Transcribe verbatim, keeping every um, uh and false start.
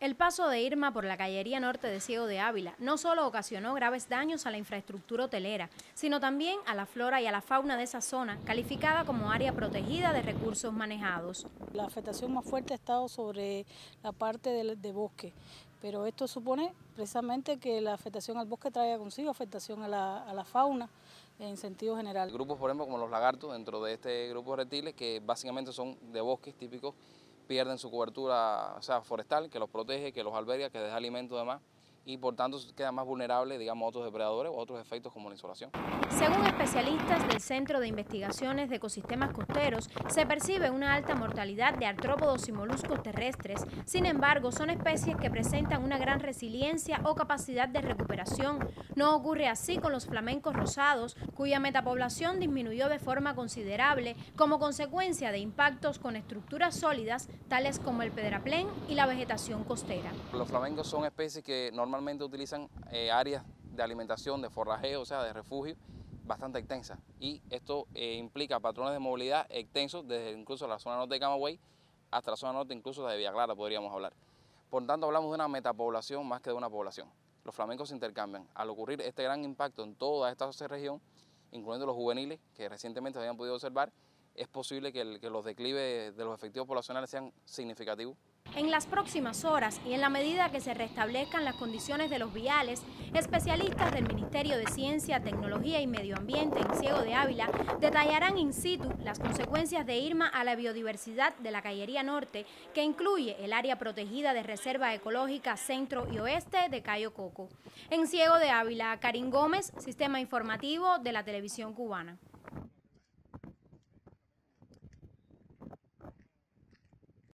El paso de Irma por la Cayería Norte de Ciego de Ávila no solo ocasionó graves daños a la infraestructura hotelera, sino también a la flora y a la fauna de esa zona, calificada como área protegida de recursos manejados. La afectación más fuerte ha estado sobre la parte de, de bosque, pero esto supone precisamente que la afectación al bosque traiga consigo afectación a la, a la fauna en sentido general. Grupos, por ejemplo, como los lagartos, dentro de este grupo de reptiles, que básicamente son de bosques típicos, pierden su cobertura, o sea, forestal, que los protege, que los alberga, que les da alimento y demás, y por tanto quedan más vulnerables, digamos, a otros depredadores o otros efectos como la insolación. Según especialistas del Centro de Investigaciones de Ecosistemas Costeros, se percibe una alta mortalidad de artrópodos y moluscos terrestres. Sin embargo, son especies que presentan una gran resiliencia o capacidad de recuperación. No ocurre así con los flamencos rosados, cuya metapoblación disminuyó de forma considerable como consecuencia de impactos con estructuras sólidas, tales como el pedraplén y la vegetación costera. Los flamencos son especies que normalmente utilizan eh, áreas de alimentación, de forrajeo, o sea, de refugio, bastante extensas. Y esto eh, implica patrones de movilidad extensos desde incluso la zona norte de Camagüey hasta la zona norte incluso de Villa Clara, podríamos hablar. Por tanto, hablamos de una metapoblación más que de una población. Los flamencos se intercambian. Al ocurrir este gran impacto en toda esta región, incluyendo los juveniles, que recientemente se habían podido observar, es posible que, el, que los declives de los efectivos poblacionales sean significativos. En las próximas horas y en la medida que se restablezcan las condiciones de los viales, especialistas del Ministerio de Ciencia, Tecnología y Medio Ambiente en Ciego de Ávila detallarán in situ las consecuencias de Irma a la biodiversidad de la Cayería Norte, que incluye el área protegida de Reserva Ecológica Centro y Oeste de Cayo Coco. En Ciego de Ávila, Karin Gómez, Sistema Informativo de la Televisión Cubana.